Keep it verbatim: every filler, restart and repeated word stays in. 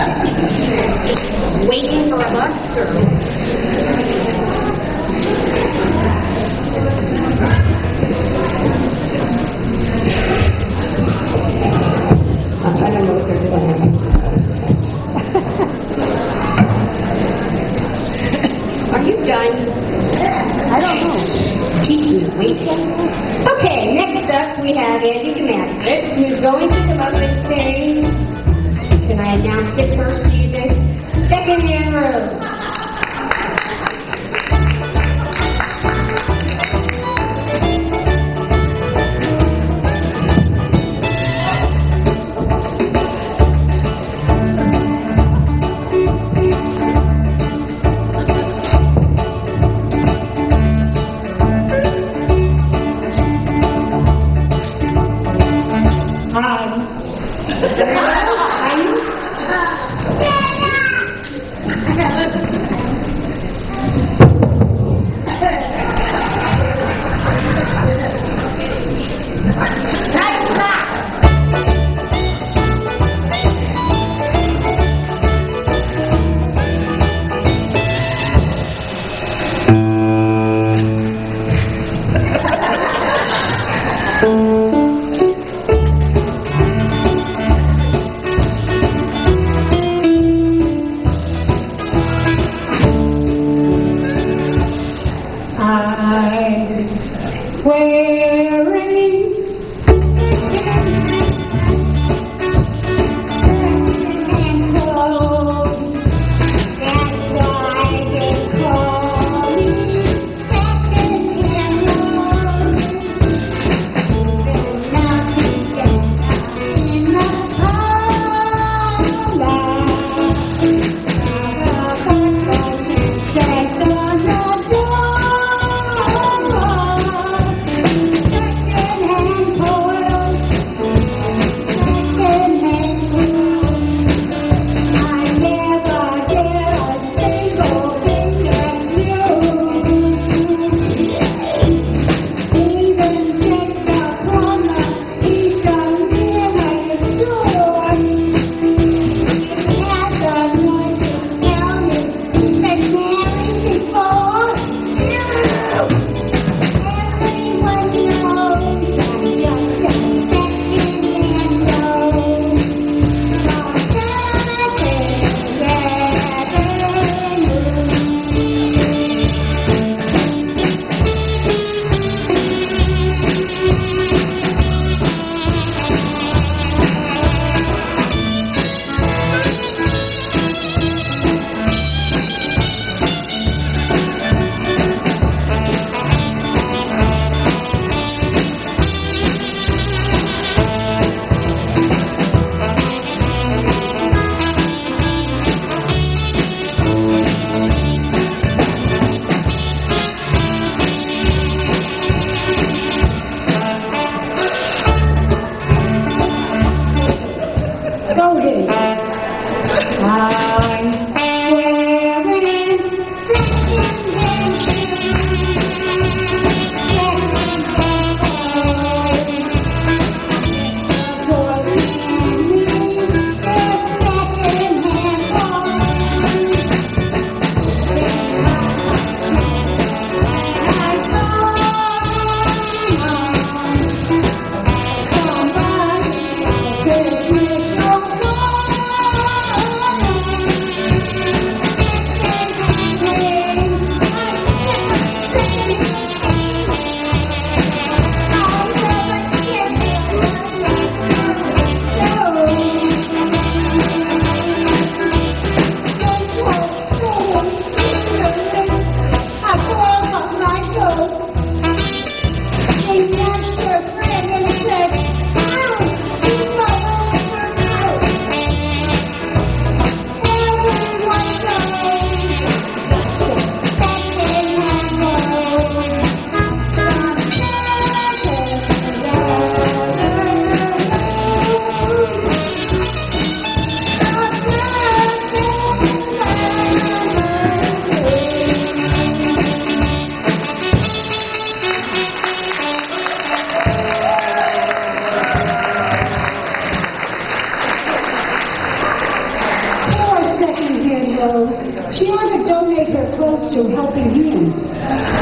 Waiting for a bus or... I don't know what they're doing. Are you done? I don't know. Teaching the wait. Okay, next up we have Andy Damascus, who's going to come up and sing. Can I announce it first, do you think? Second Man Rose. Hi. clothes. She ought to donate her clothes to Helping Hands.